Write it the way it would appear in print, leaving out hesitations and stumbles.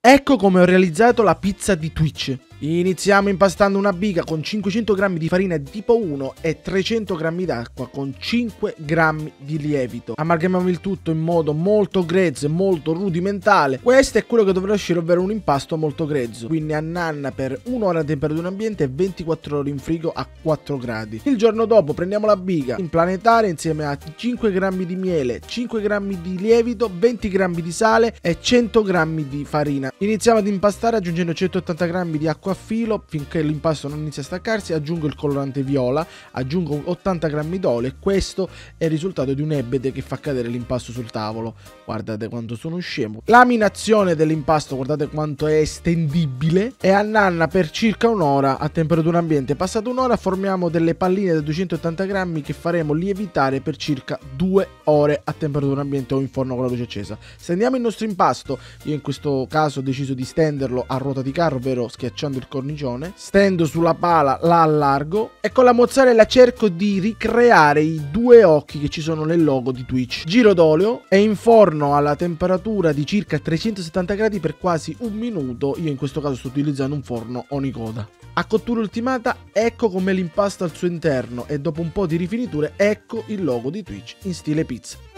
Ecco come ho realizzato la pizza di Twitch. Iniziamo impastando una biga con 500 g di farina tipo 1 e 300 g d'acqua con 5 g di lievito. Amalgamiamo il tutto in modo molto grezzo e molto rudimentale. Questo è quello che dovrà uscire, ovvero un impasto molto grezzo. Quindi a nanna per 1 ora a temperatura ambiente e 24 ore in frigo a 4 gradi. Il giorno dopo prendiamo la biga in planetaria insieme a 5 g di miele, 5 g di lievito, 20 g di sale e 100 g di farina. Iniziamo ad impastare aggiungendo 180 g di acqua a filo finché l'impasto non inizia a staccarsi. Aggiungo il colorante viola, aggiungo 80 g d'olio e questo è il risultato di un ebete che fa cadere l'impasto sul tavolo. Guardate quanto sono scemo. Laminazione dell'impasto, guardate quanto è estendibile, e a nanna per circa un'ora a temperatura ambiente. Passata un'ora formiamo delle palline da 280 g che faremo lievitare per circa 2 ore a temperatura ambiente o in forno con la luce accesa. Stendiamo il nostro impasto. Io in questo caso ho deciso di stenderlo a ruota di carro, ovvero schiacciando il cornicione. Stendo sulla pala, la allargo e con la mozzarella cerco di ricreare i due occhi che ci sono nel logo di Twitch. Giro d'olio e inforno alla temperatura di circa 370 gradi per quasi un minuto. Io in questo caso sto utilizzando un forno Onicoda. A cottura ultimata, ecco come l'impasto al suo interno, e dopo un po' di rifiniture ecco il logo di Twitch in stile pizza.